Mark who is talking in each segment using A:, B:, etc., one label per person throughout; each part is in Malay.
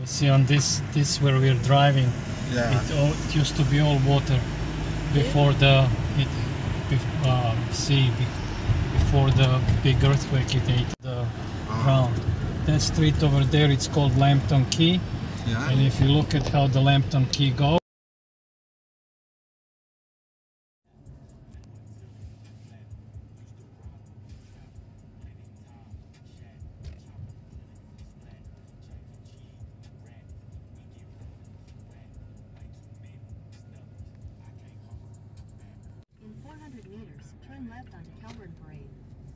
A: See on this where we're driving, it used to be all water before the before the big earthquake it ate the ground. That street over there, it's called Lambton Quay, and if you look at how the Lambton Quay goes,
B: turn left onto Calvert Parade.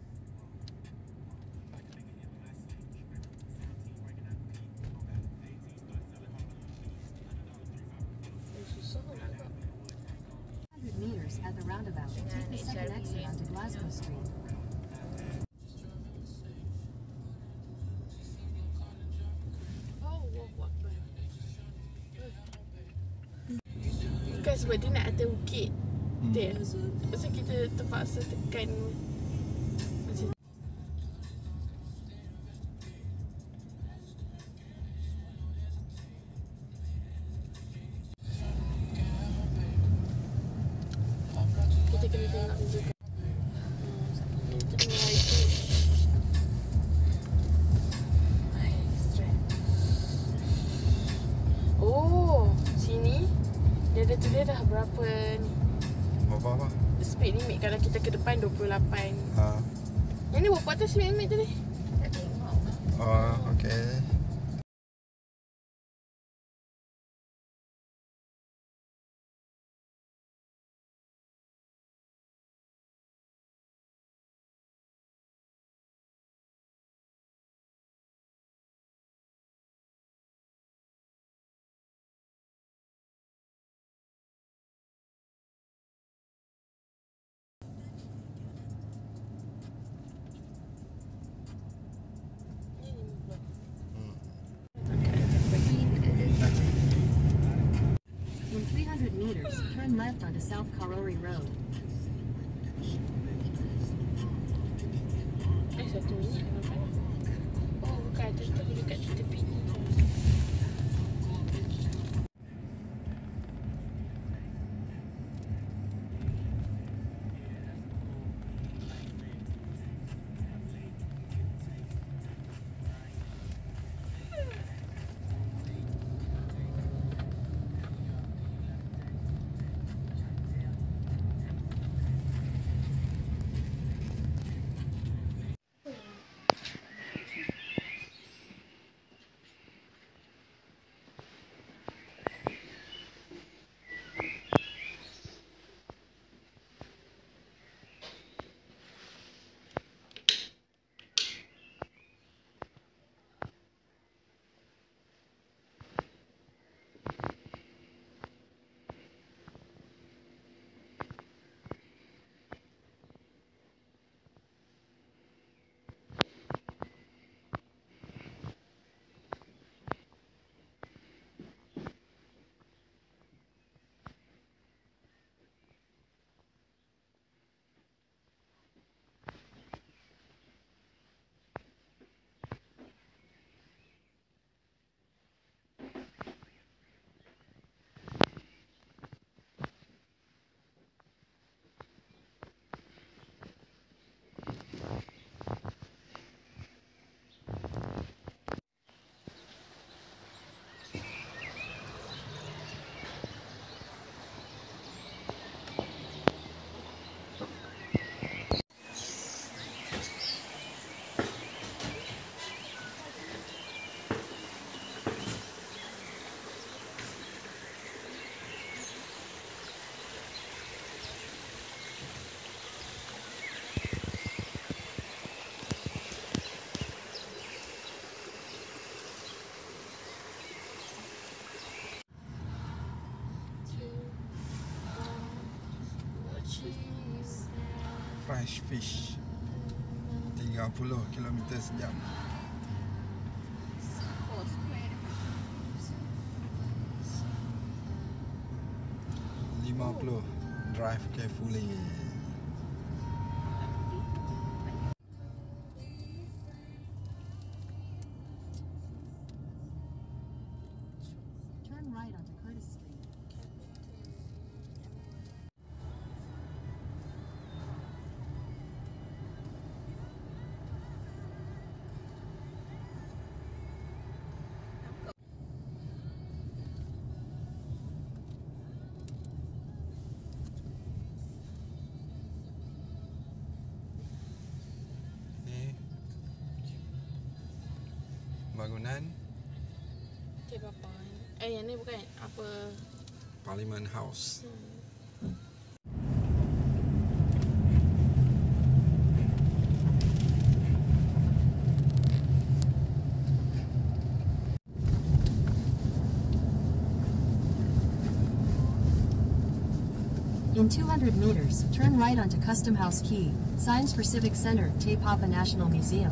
B: Meters at the roundabout. Take the second exit onto Glasgow Street.
C: Bukan sebab dia nak atas bukit. Dia so kita terpaksa tekan macam kita kena tengok juga. Oh, sini dia ada tulis dah berapa ni.
D: Apa?
C: Speed limit kalau kita ke depan 28. Yang ni berapa atas speed limit tadi? Tak tengok.
D: Oh, okey.
B: Meters, turn left onto South Karori Road.
C: Satu minit kan? Oh, bukan. Itu dekat tepi ni.
D: Fresh fish 30 km sejam. Drive carefully.
B: right onto Curtis Street.
D: Ni bangunan
C: Tebapan. Yang ni bukan apa?
D: Parliament House.
B: In 200 meters, turn right onto Custom House Quay. Signs for Civic Center, Te Papa National Museum.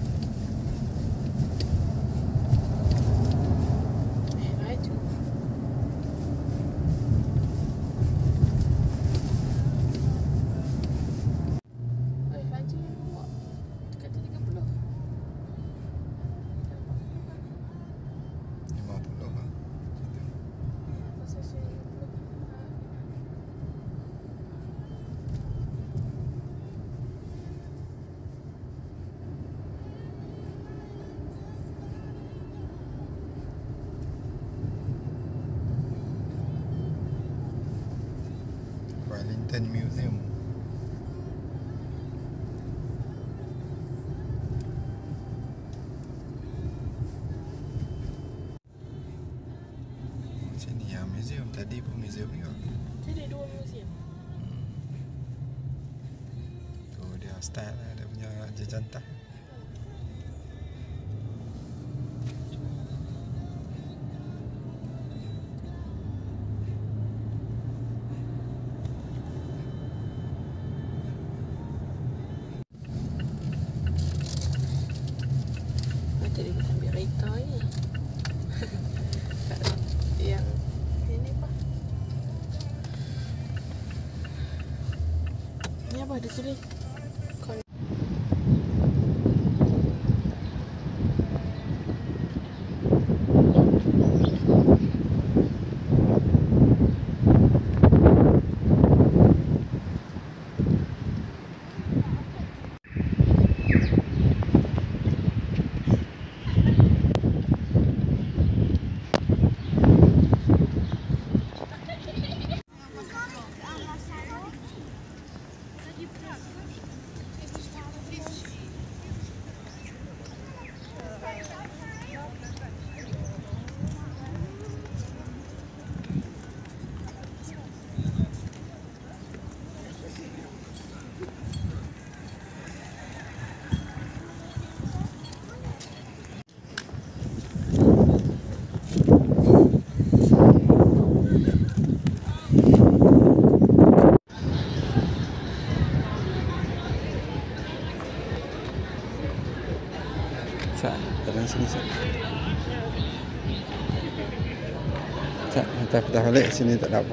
D: Wellington Museum. Sini ya museum, tadi pun museum juga.
C: Jadi dua museum.
D: Tu dia style lah, dia punya jejantas.
C: Jadi kita ambil kereta ni. Yang ini apa? Ni apa ada tulis? Sini tak dah balik sini tak ada apa.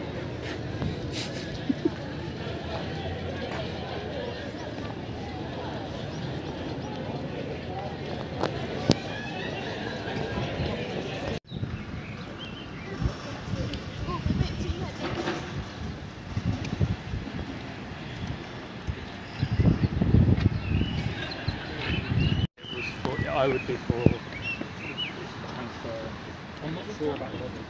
A: I would be for transfer. I'm not sure about the weather.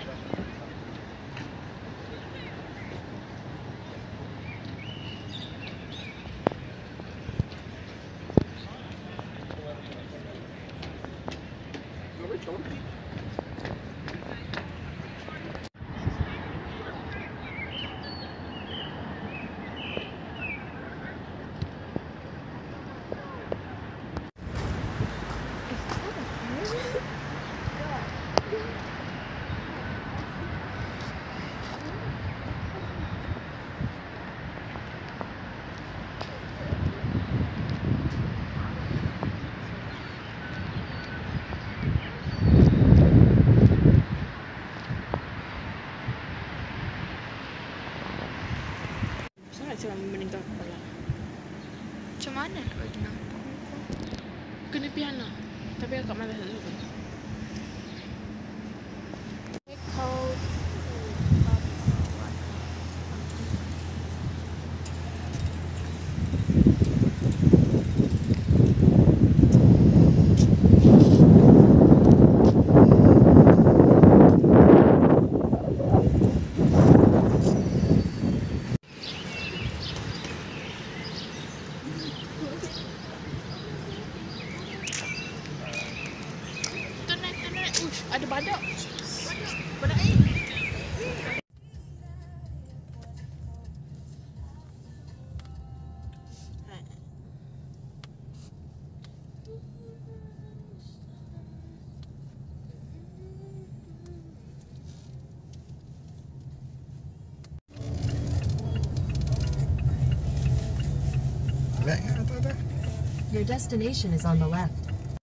C: Macam mana nak bagi nampak? Kena piano. Tapi akak malas nak cuba. Ada badak. Badak air.
B: Your destination is on the left.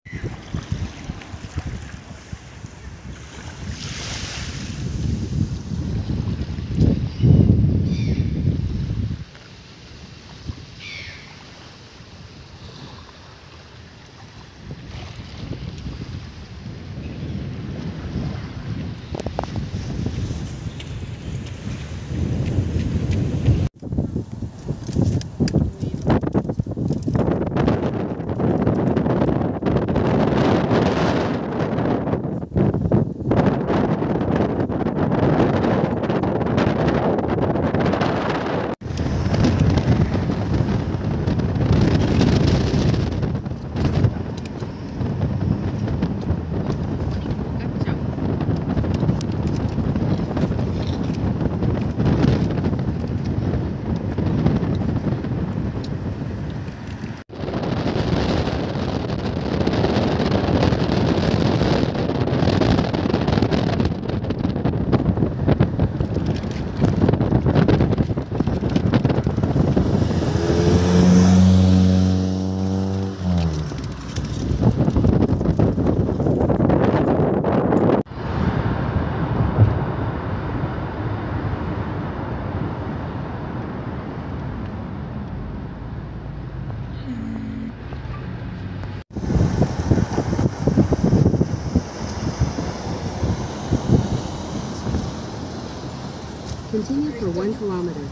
B: Continue for 1 kilometer.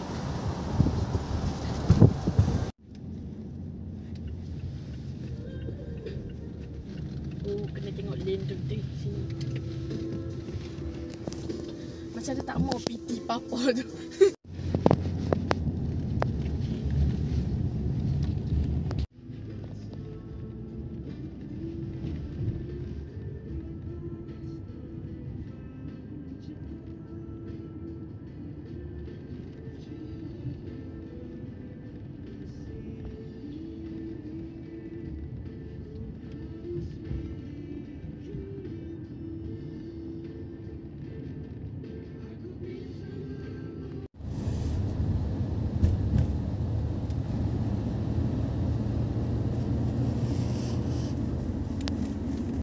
C: Oh, kena tengok lane tu sini. Macam dia tak mau PT papa tu.